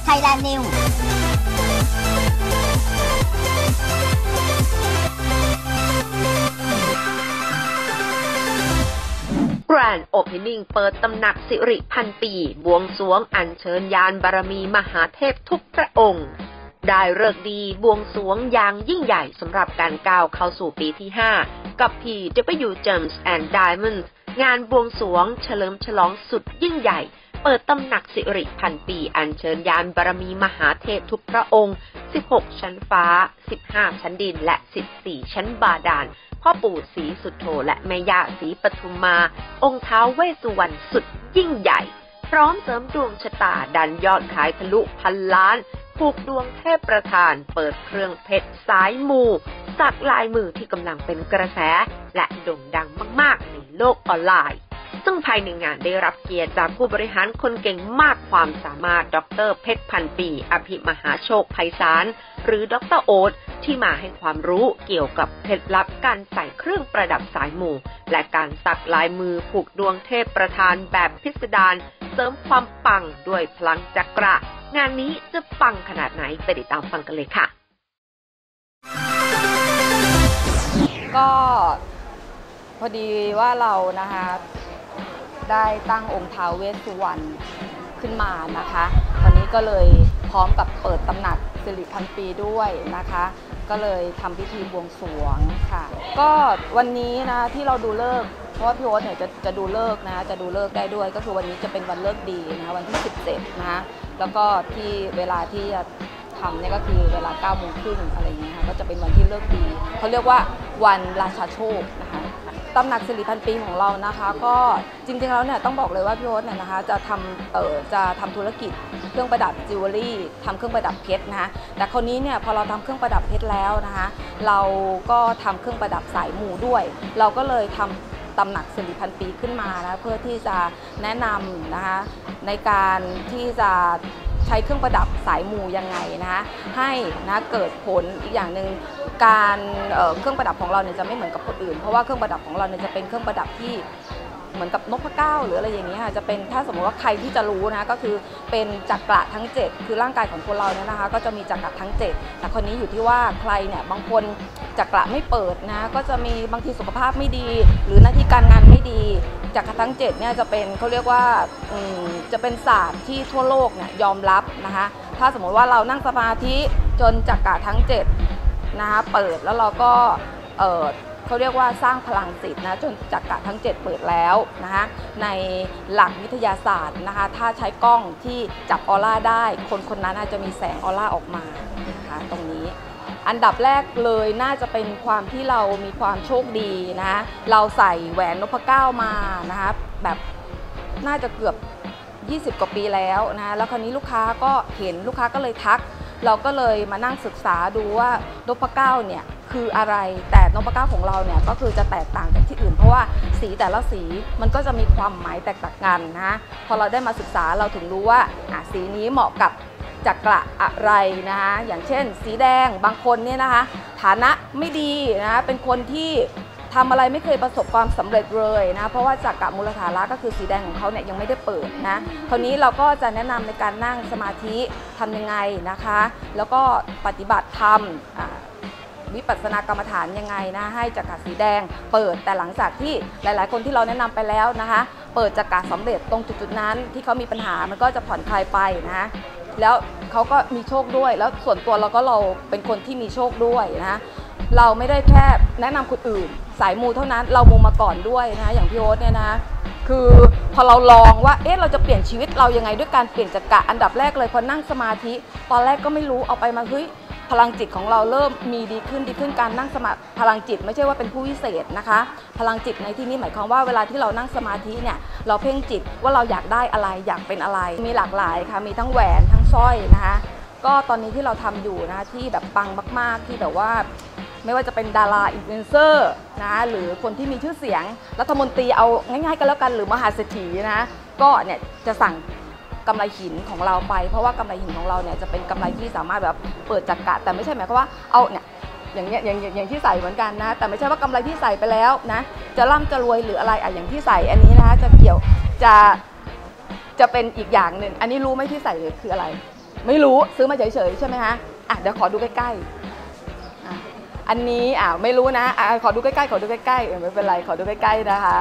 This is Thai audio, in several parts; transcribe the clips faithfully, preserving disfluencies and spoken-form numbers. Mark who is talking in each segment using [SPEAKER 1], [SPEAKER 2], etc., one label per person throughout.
[SPEAKER 1] Thailand News
[SPEAKER 2] Grand Opening เปิดตำหนักสิริพันปีบวงสรวงอัญเชิญยานบารมีมหาเทพทุกพระองค์ได้ฤกษ์ดีบวงสรวงอย่างยิ่งใหญ่สำหรับการก้าวเข้าสู่ปีที่ห้ากับ พี ดับเบิลยู Gems and Diamonds งานบวงสรวงเฉลิมฉลองสุดยิ่งใหญ่เปิดตำหนักสิริพันปีอัญเชิญยานบารมีมหาเทพทุกพระองค์สิบหกชั้นฟ้าสิบห้าชั้นดินและสิบสี่ชั้นบาดาลพ่อปู่ศรีสุโธและแม่ย่าศรีปทุมมาองค์ท้าวเวสสุวรรณสุดยิ่งใหญ่พร้อมเสริมดวงชะตาดันยอดขายทะลุพันล้านผูกดวงเทพประธานเปิดเครื่องเพชรสายมูสักลายมือที่กำลังเป็นกระแสและโด่งดังมากๆในโลกออนไลน์ซึ่งภายในงานได้รับเกียรติจากผู้บริหารคนเก่งมากความสามารถดร.เพชรพันปีอภิมหาโชคไพศาลหรือดร.โอ๊ตที่มาให้ความรู้เกี่ยวกับเคล็ดลับการใส่เครื่องประดับสายมูและการสักลายมือผูกดวงเทพประธานแบบพิสดารเสริมความปังด้วยพลังจักระงานนี้จะปังขนาดไหนไปติดตามฟังกันเลยค่ะ
[SPEAKER 3] ก็พอดีว่าเรานะคะได้ตั้งองค์ท้าวเวสสุวรรณขึ้นมานะคะวันนี้ก็เลยพร้อมกับเปิดตำหนักสิริพันปีด้วยนะคะก็เลยทำพิธีบวงสรวงค่ะก็วันนี้นะที่เราดูฤกษ์เพราะว่าพี่โอ๊ตเนี่ยจะจะดูฤกษ์นะจะดูฤกษ์ได้ด้วยก็คือวันนี้จะเป็นวันฤกษ์ดีนะวันที่สิบเจ็ดนะแล้วก็ที่เวลาที่จะทำเนี่ยก็คือเวลาเก้าโมงครึ่งอะไรอย่างเงี้ยค่ะก็จะเป็นวันที่ฤกษ์ดีเขาเรียกว่าวันราชาโชคนะคะตำหนักสิริพันปีของเรานะคะก็จริงๆแล้วเนี่ยต้องบอกเลยว่าพี่โอ๊ตเนี่ยนะคะจะทำเอ่อจะทำธุรกิจเครื่องประดับจิวเวลรี่ทำเครื่องประดับเพชรนะคะแต่คราวนี้เนี่ยพอเราทำเครื่องประดับเพชรแล้วนะคะเราก็ทำเครื่องประดับสายมูด้วยเราก็เลยทำตำหนักสิริพันปีขึ้นมานะเพื่อที่จะแนะนำนะคะในการที่จะใช้เครื่องประดับสายมูยังไงนะคะให้นะเกิดผลอีกอย่างหนึ่งการเอ่อเครื่องประดับของเราเนี่ยจะไม่เหมือนกับคนอื่นเพราะว่าเครื่องประดับของเราเนี่ยจะเป็นเครื่องประดับที่เหมือนกับนพเก้าหรืออะไรอย่างนี้ค่ะจะเป็นถ้าสมมติว่าใครที่จะรู้นะก็คือเป็นจักระทั้งเจ็ดคือร่างกายของคนเราเนี่ยนะคะก็จะมีจักระทั้งเจ็ดแต่คนนี้อยู่ที่ว่าใครเนี่ยบางคนจักระไม่เปิดนะก็จะมีบางทีสุขภาพไม่ดีหรือหน้าที่การงานไม่ดีจักระทั้งเจ็ดเนี่ยจะเป็นเขาเรียกว่าจะเป็นศาสตร์ที่ทั่วโลกเนี่ยยอมรับนะคะถ้าสมมติว่าเรานั่งสมาธิจนจักระทั้งเจ็ดนะคะเปิดแล้วเราก็เออเขาเรียกว่าสร้างพลังจิตนะจนจักระทั้งเจ็ดเปิดแล้วนะคะในหลักวิทยาศาสตร์นะคะถ้าใช้กล้องที่จับออร่าได้คนคนนั้นจะมีแสงออร่าออกมานะคะตรงนี้อันดับแรกเลยน่าจะเป็นความที่เรามีความโชคดีนะเราใส่แหวนนพเก้ามานะคะแบบน่าจะเกือบยี่สิบกว่าปีแล้วนะแล้วคราวนี้ลูกค้าก็เห็นลูกค้าก็เลยทักเราก็เลยมานั่งศึกษาดูว่านพเก้าเนี่ยคืออะไรแต่นพเก้าของเราเนี่ยก็คือจะแตกต่างจากที่อื่นเพราะว่าสีแต่ละสีมันก็จะมีความหมายแตกต่างกันนะพอเราได้มาศึกษาเราถึงรู้ว่าอ่ะสีนี้เหมาะกับจักระอะไรนะคะอย่างเช่นสีแดงบางคนเนี่ยนะคะฐานะไม่ดีนะเป็นคนที่ทำอะไรไม่เคยประสบความสำเร็จเลยนะเพราะว่าจักระมูลฐานะก็คือสีแดงของเขาเนี่ยยังไม่ได้เปิดนะคราวนี้เราก็จะแนะนำในการนั่งสมาธิทำยังไงนะคะแล้วก็ปฏิบัติธรรมวิปัสสนากรรมฐานยังไงนะให้จักระสีแดงเปิดแต่หลังจากที่หลายๆคนที่เราแนะนำไปแล้วนะคะเปิดจักระสำเร็จตรงจุดๆนั้นที่เขามีปัญหามันก็จะผ่อนคลายไปนะแล้วเขาก็มีโชคด้วยแล้วส่วนตัวเราก็เราเป็นคนที่มีโชคด้วยนะเราไม่ได้แค่แนะนำคนอื่นสายมูเท่านั้นเรามูมาก่อนด้วยนะอย่างพี่โอ๊ตเนี่ยนะคือพอเราลองว่าเอ๊ะเราจะเปลี่ยนชีวิตเรายังไงด้วยการเปลี่ยนจักระอันดับแรกเลยพอนั่งสมาธิตอนแรกก็ไม่รู้เอาไปมาเฮ้ยพลังจิตของเราเริ่มมีดีขึ้นดีขึ้นการนั่งสมาธิพลังจิตไม่ใช่ว่าเป็นผู้วิเศษนะคะพลังจิตในที่นี้หมายความว่าเวลาที่เรานั่งสมาธิเนี่ยเราเพ่งจิตว่าเราอยากได้อะไรอยากเป็นอะไรมีหลากหลายค่ะมีทั้งแหวนทั้งสร้อยนะคะก็ตอนนี้ที่เราทำอยู่นะที่แบบปังมากๆที่แบบว่าไม่ว่าจะเป็นดาราอินฟลูเอนเซอร์นะหรือคนที่มีชื่อเสียงรัฐมนตรีเอาง่ายๆกันแล้วกันหรือมหาเศรษฐีนะก็เนี่ยจะสั่งกำไรหินของเราไปเพราะว่ากำไรหินของเราเนี่ยจะเป็นกำไรที่สามารถแบบเปิดจักระแต่ไม่ใช่หมายความว่าเอาเนี่ยอย่างเงี้ยอย่างอย่างที่ใส่เหมือนกันนะแต่ไม่ใช่ว่ากำไรที่ใส่ไปแล้วนะจะร่ำจะรวยหรืออะไรอ่ะอย่างที่ใส่อันนี้นะคะจะเกี่ยวจะจะเป็นอีกอย่างหนึ่งอันนี้รู้ไหมที่ใส่คืออะไรไม่รู้ซื้อมาเฉยๆใช่ไหมคะอ่ะเดี๋ยวขอดูใกล้ๆอ่ะอันนี้อ่ะไม่รู้นะอ่ะขอดูใกล้ๆขอดูใกล้ๆไม่เป็นไรขอดูใกล้ๆนะคะ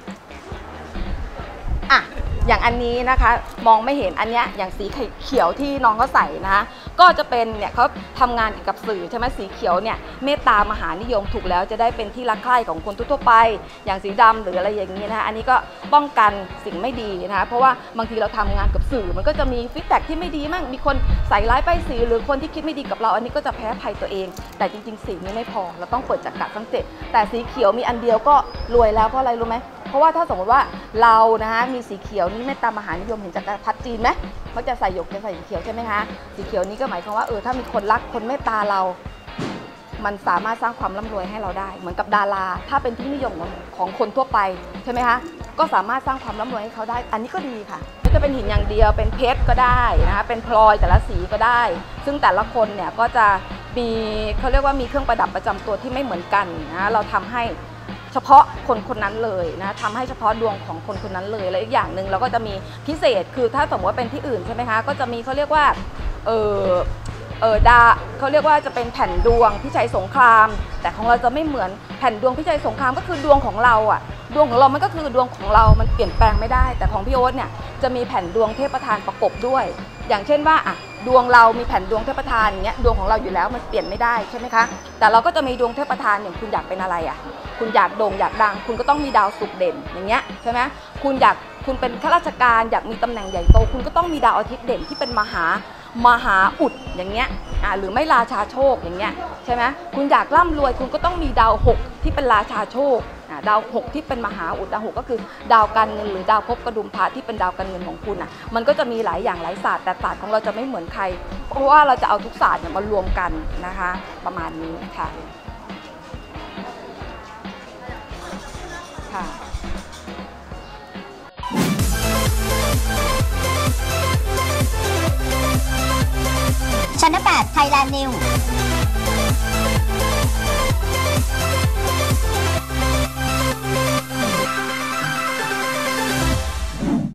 [SPEAKER 3] อ่ะอย่างอันนี้นะคะมองไม่เห็นอันเนี้ยอย่างสีเขียวที่น้องเขาใส่นะคะก็จะเป็นเนี่ยเขาทำงานเกี่ยวกับสื่อใช่ไหมสีเขียวเนี่ยเมตตามหานิยมถูกแล้วจะได้เป็นที่รักใคร่ของคนทั่วๆไปอย่างสีดำหรืออะไรอย่างนี้นะคะอันนี้ก็ป้องกันสิ่งไม่ดีนะคะเพราะว่าบางทีเราทำงานกับสื่อมันก็จะมีฟีดแบ็กที่ไม่ดีมั่งมีคนใส่ร้ายป้ายสีหรือคนที่คิดไม่ดีกับเราอันนี้ก็จะแพ้ภัยตัวเองแต่จริงๆสีนี้ไม่พอเราต้องเปิดจักระทั้งเจ็ดแต่สีเขียวมีอันเดียวก็รวยแล้วเพราะอะไรรู้ไหมเพราะว่าถ้าสมมติว่าเรานะคะมีสีเขียวนี้เมตตามหานิยมเห็นจักรพรรดิจีนไหมมักจะใส่หยกจะใส่สีเขียวใช่ไหมคะสีเขียวนี้ก็หมายความว่าเออถ้ามีคนรักคนเมตตาเรามันสามารถสร้างความร่ำรวยให้เราได้เหมือนกับดาราถ้าเป็นที่นิยมของคนทั่วไปใช่ไหมคะก็สามารถสร้างความร่ำรวยให้เขาได้อันนี้ก็ดีค่ะไม่จะเป็นหินอย่างเดียวเป็นเพชรก็ได้นะคะเป็นพลอยแต่ละสีก็ได้ซึ่งแต่ละคนเนี่ยก็จะมีเขาเรียกว่ามีเครื่องประดับประจำตัวที่ไม่เหมือนกันนะเราทำให้เฉพาะคนคนนั้นเลยนะทำให้เฉพาะดวงของคนคนนั้นเลยและอีกอย่างหนึ่งเราก็จะมีพิเศษคือถ้าสมมติว่าเป็นที่อื่นใช่ไหมคะก็จะมีเขาเรียกว่าเออเออดาเขาเรียกว่าจะเป็นแผ่นดวงพิชัยสงครามแต่ของเราจะไม่เหมือนแผ่นดวงพิชัยสงครามก็คือดวงของเราอ่ะดวงของเรามันก็คือดวงของเรามันเปลี่ยนแปลงไม่ได้แต่ของพี่โอ๊ตเนี่ยจะมีแผ่นดวงเทพประธานประกบด้วยอย่างเช่นว่าอ่ะดวงเรามีแผ่นดวงเทพประธานอย่างเงี้ยดวงของเราอยู่แล้วมันเปลี่ยนไม่ได้ใช่ไหมคะแต่เราก็จะมีดวงเทพประธานอย่างคุณอยากเป็นอะไรอ่ะคุณอยากโด่งอยากดังคุณก็ต้องมีดาวศุกร์เด่นอย่างเงี้ยใช่ไหมคุณอยากคุณเป็นข้าราชการอยากมีตำแหน่งใหญ่โตคุณก็ต้องมีดาวอาทิตย์เด่นที่เป็นมหามหาอุดอย่างเงี้ยอ่าหรือไม่ราชาโชคอย่างเงี้ยใช่ไหมคุณอยากร่ำรวยคุณก็ต้องมีดาวหกที่เป็นราชาโชคอ่าดาวหกที่เป็นมหาอุดดาวหกก็คือดาวการเงินหรือดาวภพกระดุมพระที่เป็นดาวการเงินของคุณอ่ะมันก็จะมีหลายอย่างหลายศาสตร์แต่ศาสตร์ของเราจะไม่เหมือนใครเพราะว่าเราจะเอาทุกศาสตร์เนี่ยมารวมกันนะคะประมาณนี้ค่ะค่ะ
[SPEAKER 1] ชั้นแปด Thailand News